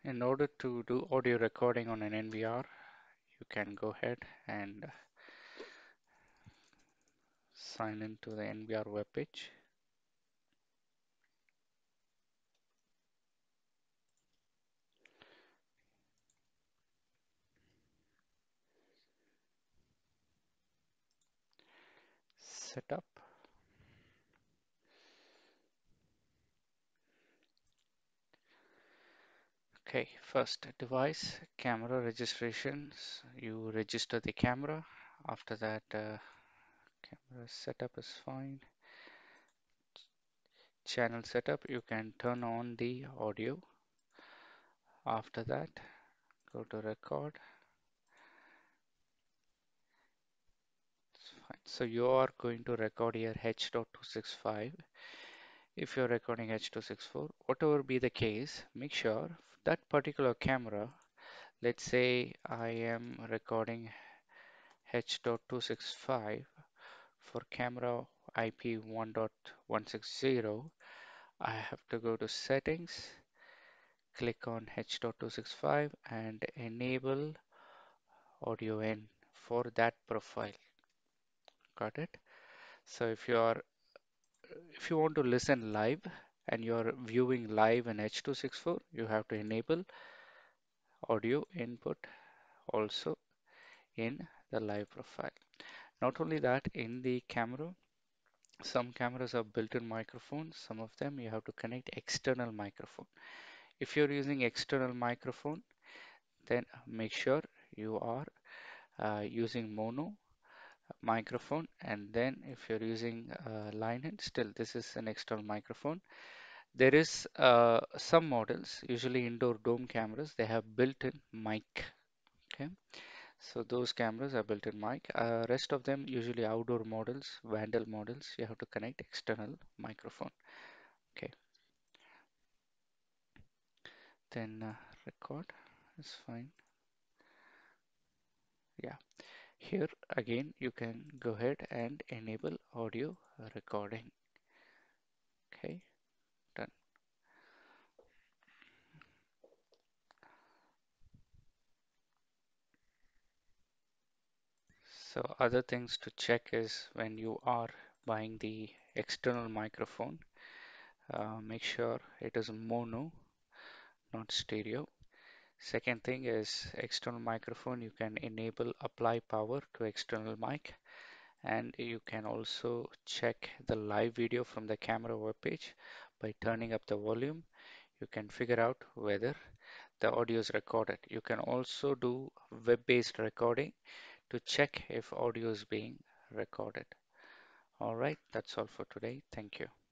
In order to do audio recording on an NVR, you can go ahead and sign into the NVR webpage. Setup. Okay, first device, camera registrations. You register the camera. After that, camera setup is fine. Channel setup, you can turn on the audio. After that, go to record. It's fine. So you are going to record here H.265. If you're recording H.264, whatever be the case, make sure that particular camera, let's say I am recording H.265 for camera IP 1.160, I have to go to settings, click on H.265 and enable audio in for that profile. Got it? So if you want to listen live and you're viewing live in H.264, you have to enable audio input also in the live profile. Not only that, in the camera, some cameras have built-in microphones. Some of them you have to connect external microphone. If you're using external microphone, then make sure you are using mono microphone. And then if you're using line in, still this is an external microphone. There is some models, usually indoor dome cameras, they have built-in mic. Okay, so those cameras are built-in mic. Rest of them usually outdoor models, Vandal models, you have to connect external microphone. Okay, then record is fine. Yeah, here again you can go ahead and enable audio recording. Okay, done. So other things to check is when you are buying the external microphone, make sure it is mono, not stereo. Second thing is external microphone, you can enable apply power to external mic, and you can also check the live video from the camera webpage by turning up the volume. You can figure out whether the audio is recorded. You can also do web-based recording to check if audio is being recorded. All right, that's all for today. Thank you.